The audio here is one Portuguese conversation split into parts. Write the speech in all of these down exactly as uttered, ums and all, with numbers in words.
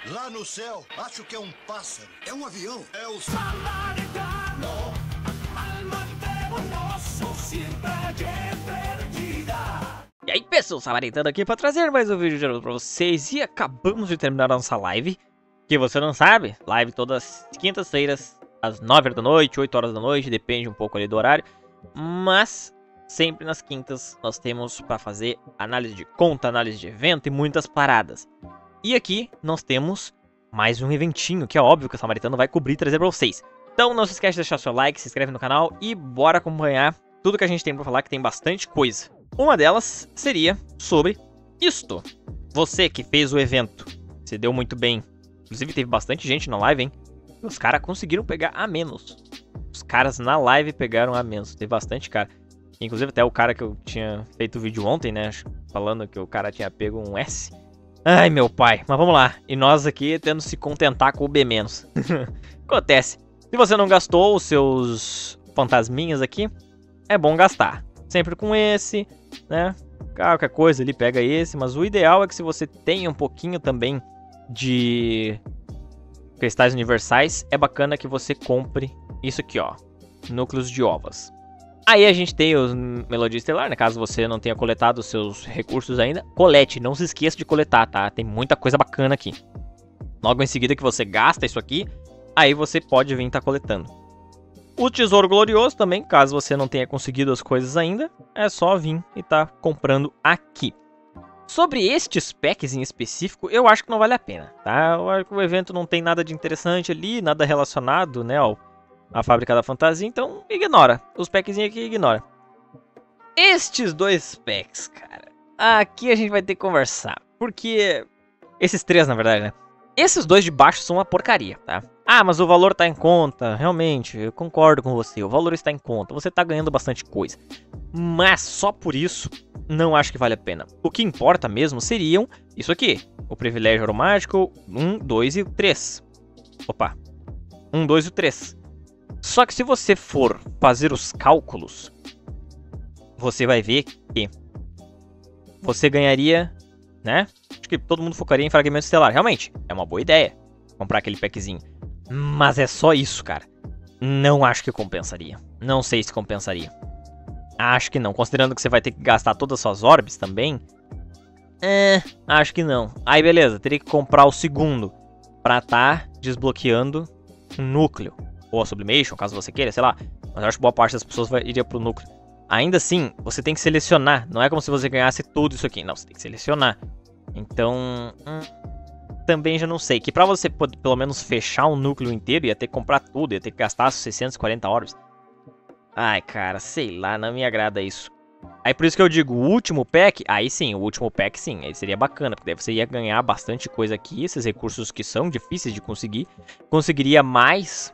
Lá no céu, acho que é um pássaro. É um avião. É o Samaritano, alma de nosso, cidade perdida. E aí pessoal, Samaritano aqui para trazer mais um vídeo de novo para vocês. E acabamos de terminar a nossa live. Que você não sabe, live todas as quintas-feiras, às nove horas da noite, oito horas da noite, depende um pouco ali do horário. Mas sempre nas quintas nós temos para fazer análise de conta, análise de evento e muitas paradas. E aqui nós temos mais um eventinho, que é óbvio que o Samaritano vai cobrir e trazer pra vocês. Então não se esquece de deixar seu like, se inscreve no canal e bora acompanhar tudo que a gente tem pra falar, que tem bastante coisa. Uma delas seria sobre isto. Você que fez o evento, se deu muito bem. Inclusive teve bastante gente na live, hein? Os caras conseguiram pegar a menos. Os caras na live pegaram a menos. Teve bastante cara. Inclusive até o cara que eu tinha feito o vídeo ontem, né? Falando que o cara tinha pego um S. Ai, meu pai. Mas vamos lá. E nós aqui tendo se contentar com o B menos. Acontece. Se você não gastou os seus fantasminhas aqui, é bom gastar. Sempre com esse, né? Qualquer coisa ali pega esse. Mas o ideal é que se você tenha um pouquinho também de cristais universais, é bacana que você compre isso aqui, ó. Núcleos de ovas. Aí a gente tem os Melodia Estelar, né? Caso você não tenha coletado os seus recursos ainda, colete, não se esqueça de coletar, tá? Tem muita coisa bacana aqui. Logo em seguida que você gasta isso aqui, aí você pode vir estar coletando. O Tesouro Glorioso também, caso você não tenha conseguido as coisas ainda, é só vir e tá comprando aqui. Sobre estes packs em específico, eu acho que não vale a pena, tá? Eu acho que o evento não tem nada de interessante ali, nada relacionado, né, ao a Fábrica da Fantasia, então ignora. Os packzinhos aqui, ignora. Estes dois packs, cara. Aqui a gente vai ter que conversar. Porque... Esses três, na verdade, né? Esses dois de baixo são uma porcaria, tá? Ah, mas o valor tá em conta. Realmente, eu concordo com você. O valor está em conta. Você tá ganhando bastante coisa. Mas só por isso, não acho que vale a pena. O que importa mesmo seriam isso aqui. O Privilégio Aromático um, dois e três. Opa. um, dois e três. Só que se você for fazer os cálculos, você vai ver que você ganharia, né? Acho que todo mundo focaria em Fragmento Estelar. Realmente, é uma boa ideia comprar aquele packzinho. Mas é só isso, cara. Não acho que compensaria. Não sei se compensaria. Acho que não. Considerando que você vai ter que gastar todas as suas orbes também. É, acho que não. Aí beleza, teria que comprar o segundo pra tá desbloqueando um núcleo. Ou a Sublimation, caso você queira, sei lá. Mas eu acho que boa parte das pessoas vai, iria pro núcleo. Ainda assim, você tem que selecionar. Não é como se você ganhasse tudo isso aqui. Não, você tem que selecionar. Então, hum, também já não sei. Que pra você pelo menos fechar um núcleo inteiro, ia ter que comprar tudo. Ia ter que gastar seiscentos e quarenta orbs. Ai, cara, sei lá, não me agrada isso. Aí por isso que eu digo, o último pack, aí sim, o último pack sim, aí seria bacana, porque daí você ia ganhar bastante coisa aqui, esses recursos que são difíceis de conseguir. Conseguiria mais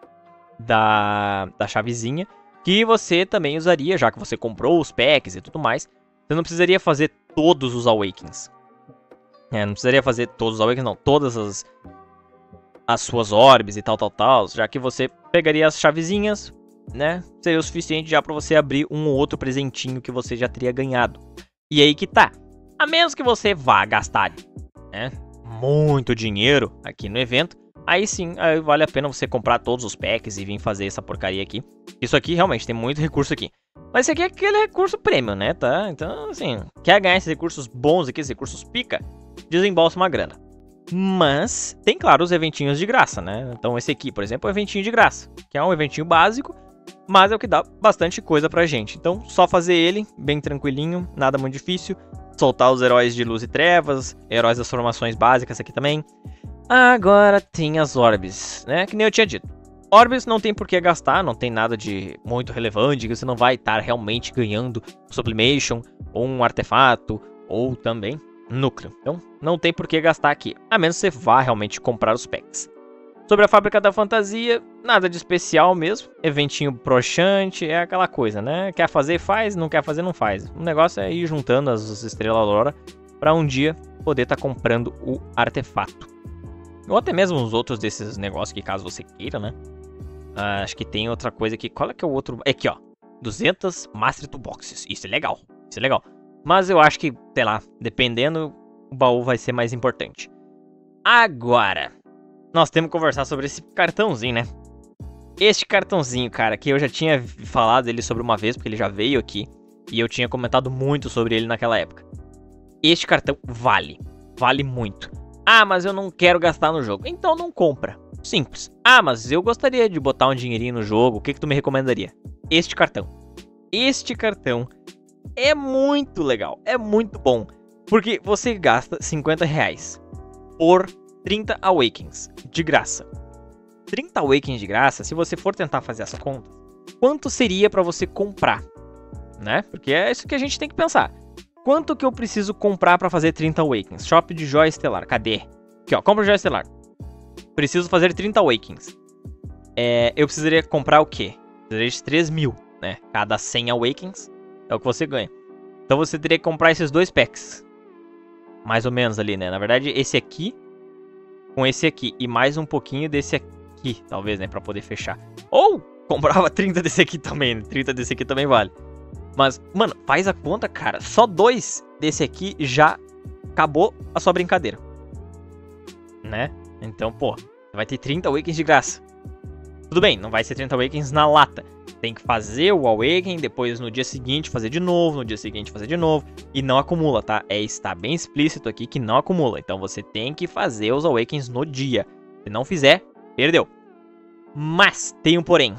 da, da chavezinha, que você também usaria, já que você comprou os packs e tudo mais. Você não precisaria fazer todos os Awakens. É, não precisaria fazer todos os Awakens, não, todas as, as suas orbes e tal, tal, tal, já que você pegaria as chavezinhas, né, seria o suficiente já pra você abrir um ou outro presentinho que você já teria ganhado. E aí que tá, a menos que você vá gastar, né, muito dinheiro aqui no evento, aí sim, aí vale a pena você comprar todos os packs e vir fazer essa porcaria aqui. Isso aqui realmente tem muito recurso aqui. Mas esse aqui é aquele recurso premium, né, tá? Então, assim, quer ganhar esses recursos bons aqui, esses recursos pica, desembolsa uma grana. Mas tem, claro, os eventinhos de graça, né? Então esse aqui, por exemplo, é um eventinho de graça, que é um eventinho básico, mas é o que dá bastante coisa pra gente. Então, só fazer ele, bem tranquilinho, nada muito difícil. Soltar os heróis de luz e trevas, heróis das formações básicas aqui também. Agora tem as orbes, né? Que nem eu tinha dito. Orbes não tem por que gastar, não tem nada de muito relevante, que você não vai estar realmente ganhando Sublimation, ou um artefato, ou também núcleo. Então, não tem por que gastar aqui, a menos que você vá realmente comprar os packs. Sobre a Fábrica da Fantasia, nada de especial mesmo. Eventinho broxante, é aquela coisa, né? Quer fazer, faz, não quer fazer, não faz. O negócio é ir juntando as estrelas Aurora para um dia poder estar comprando o artefato. Ou até mesmo os outros desses negócios que caso você queira, né? Ah, acho que tem outra coisa aqui. Qual é que é o outro? É aqui, ó. duzentas Master Toolboxes. Isso é legal. Isso é legal. Mas eu acho que, sei lá, dependendo, o baú vai ser mais importante. Agora, nós temos que conversar sobre esse cartãozinho, né? Este cartãozinho, cara, que eu já tinha falado dele sobre uma vez, porque ele já veio aqui. E eu tinha comentado muito sobre ele naquela época. Este cartão vale. Vale muito. Ah, mas eu não quero gastar no jogo. Então não compra. Simples. Ah, mas eu gostaria de botar um dinheirinho no jogo. O que que tu me recomendaria? Este cartão. Este cartão é muito legal. É muito bom. Porque você gasta cinquenta reais por trinta Awakens de graça. trinta Awakens de graça, se você for tentar fazer essa conta, quanto seria para você comprar? Né? Porque é isso que a gente tem que pensar. Quanto que eu preciso comprar para fazer trinta Awakens? Shop de Joia Estelar, cadê? Aqui ó, compra Joia Estelar. Preciso fazer trinta Awakens. É, eu precisaria comprar o quê? Precisaria de três mil, né? Cada cem Awakens é o que você ganha. Então você teria que comprar esses dois packs. Mais ou menos ali, né? Na verdade, esse aqui com esse aqui e mais um pouquinho desse aqui, talvez, né? Pra poder fechar. Ou comprava trinta desse aqui também, né? trinta desse aqui também vale. Mas, mano, faz a conta, cara. Só dois desse aqui já acabou a sua brincadeira. Né? Então, pô, vai ter trinta Awakens de graça. Tudo bem, não vai ser trinta Awakens na lata. Tem que fazer o Awaken, depois no dia seguinte fazer de novo, no dia seguinte fazer de novo. E não acumula, tá? É, está bem explícito aqui que não acumula. Então você tem que fazer os Awakens no dia. Se não fizer, perdeu. Mas, tem um porém.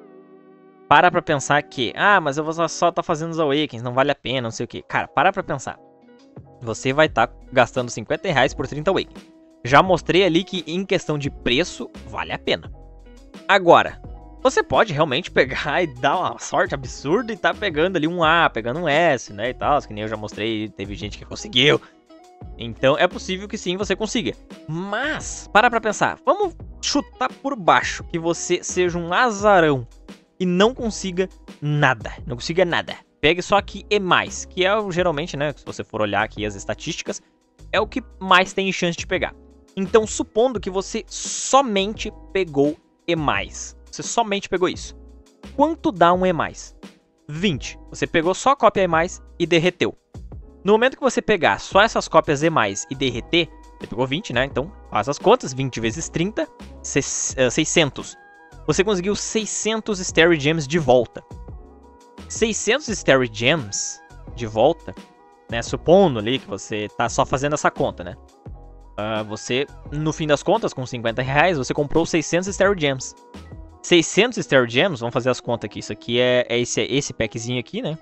Para pra pensar que, ah, mas eu vou só tá fazendo os Awakens, não vale a pena, não sei o que. Cara, para pra pensar. Você vai estar tá gastando cinquenta reais por trinta Awakens. Já mostrei ali que em questão de preço, vale a pena. Agora, você pode realmente pegar e dar uma sorte absurda e tá pegando ali um A, pegando um S, né, e tal. Que nem eu já mostrei, teve gente que conseguiu. Então, é possível que sim, você consiga. Mas, para pra pensar. Vamos chutar por baixo que você seja um azarão e não consiga nada. Não consiga nada. Pegue só aqui E mais, que é geralmente, né, se você for olhar aqui as estatísticas, é o que mais tem chance de pegar. Então, supondo que você somente pegou E mais. Você somente pegou isso. Quanto dá um E mais? vinte. Você pegou só a cópia E mais e derreteu. No momento que você pegar só essas cópias E mais e derreter, você pegou vinte, né? Então, faz as contas. vinte vezes trinta, seiscentos. Você conseguiu seiscentos Starry Gems de volta. seiscentos Starry Gems de volta, né? Supondo ali que você tá só fazendo essa conta, né? Uh, você, no fim das contas, com cinquenta reais, você comprou seiscentos Starry Gems. seiscentos Starry Gems, vamos fazer as contas aqui. Isso aqui é, é esse, esse packzinho aqui, né?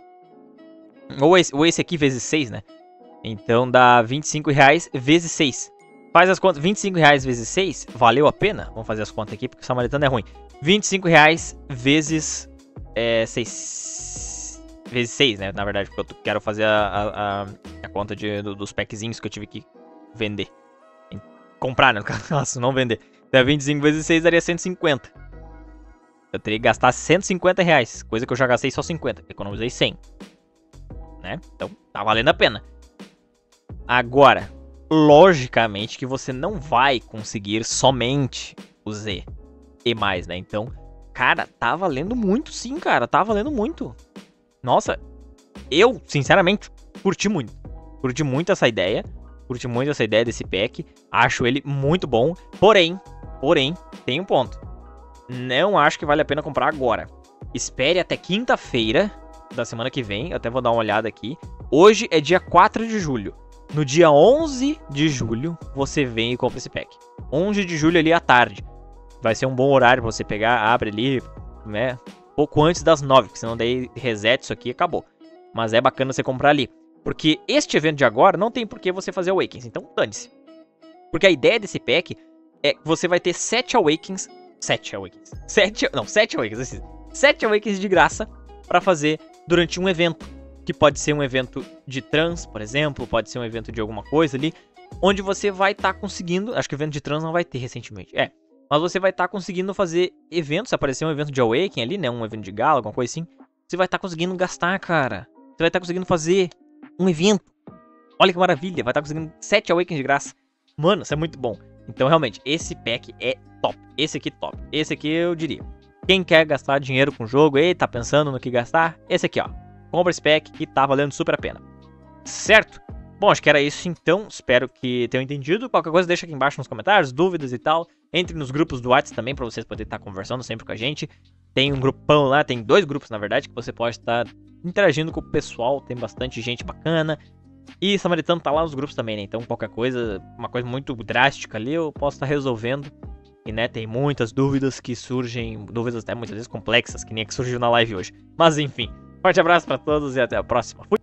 Ou esse, ou esse aqui vezes seis, né? Então dá vinte e cinco reais vezes seis. Faz as contas, vinte e cinco reais vezes seis, valeu a pena? Vamos fazer as contas aqui, porque o samaritano é ruim. vinte e cinco reais vezes é, seis, vezes seis, né? Na verdade, porque eu quero fazer a, a, a, a conta de, do, dos packzinhos que eu tive que vender. Comprar, né? Nossa, não vender. Então vinte e cinco vezes seis daria cento e cinquenta. Eu teria que gastar cento e cinquenta reais. Coisa que eu já gastei só cinquenta. Economizei cem. Né? Então, tá valendo a pena. Agora, logicamente que você não vai conseguir somente o Z E mais, né? Então, cara, tá valendo muito sim, cara. Tá valendo muito. Nossa, eu, sinceramente, curti muito. Curti muito essa ideia. Curti muito essa ideia desse pack. Acho ele muito bom. Porém, porém, tem um ponto. Não acho que vale a pena comprar agora. Espere até quinta-feira da semana que vem. Eu até vou dar uma olhada aqui. Hoje é dia quatro de julho. No dia onze de julho, você vem e compra esse pack. onze de julho ali à tarde. Vai ser um bom horário pra você pegar, abre ali, né? Pouco antes das nove, porque senão daí reset isso aqui e acabou. Mas é bacana você comprar ali. Porque este evento de agora não tem por que você fazer Awakens, então dane-se. Porque a ideia desse pack é que você vai ter sete Awakens... sete Awakens... sete, não, sete Awakens, assim, sete Awakens de graça pra fazer durante um evento. Que pode ser um evento de trans, por exemplo, pode ser um evento de alguma coisa ali. Onde você vai estar tá conseguindo... Acho que o evento de trans não vai ter recentemente, é. Mas você vai estar tá conseguindo fazer eventos, se aparecer um evento de Awaken ali, né, um evento de gala, alguma coisa assim. Você vai estar tá conseguindo gastar, cara. Você vai estar tá conseguindo fazer... um evento. Olha que maravilha. Vai estar conseguindo sete Awakens de graça. Mano, isso é muito bom. Então, realmente, esse pack é top. Esse aqui top. Esse aqui eu diria. Quem quer gastar dinheiro com o jogo e tá pensando no que gastar, esse aqui, ó. Compra esse pack que tá valendo super a pena. Certo? Bom, acho que era isso então. Espero que tenham entendido. Qualquer coisa deixa aqui embaixo nos comentários, dúvidas e tal. Entre nos grupos do WhatsApp também, pra vocês poderem estar conversando sempre com a gente. Tem um grupão lá, tem dois grupos na verdade, que você pode estar interagindo com o pessoal. Tem bastante gente bacana. E Samaritano tá lá nos grupos também, né? Então qualquer coisa, uma coisa muito drástica ali, eu posso estar resolvendo. E né, tem muitas dúvidas que surgem, dúvidas até muitas vezes complexas, que nem a que surgiu na live hoje. Mas enfim, forte abraço pra todos e até a próxima. Fui!